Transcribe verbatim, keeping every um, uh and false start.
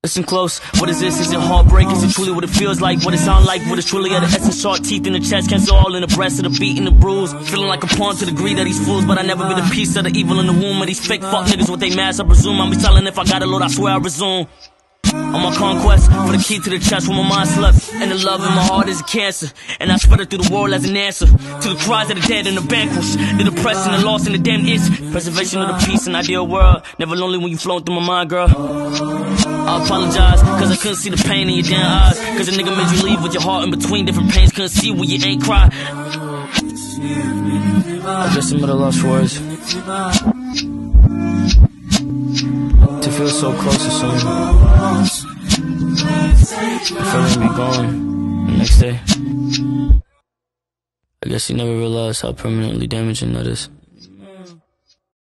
Listen close, what is this? Is it heartbreak? Is it truly what it feels like? What it sound like? What is truly at the essence? Sharp teeth in the chest, cancer all in the breast, of the beat and the bruise. Feeling like a pawn to the greed of these fools, but I never be the piece of the evil in the womb of these fake fuck niggas with they mask. I presume I'll be telling if I got a load, I swear I resume. On my conquest, for the key to the chest where my mind slept. And the love in my heart is a cancer, and I spread it through the world as an answer to the cries of the dead and the vanquished, the depressed and the lost and the damned itch. Preservation of the peace and ideal world, never lonely when you flowing through my mind, girl. I apologize, cause I couldn't see the pain in your damn eyes, cause a nigga made you leave with your heart in between different pains. Couldn't see when you ain't cry. I guess I'm at a lost for words to feel so close to someone, the feeling be gone the next day. I guess you never realized how permanently damaging that is.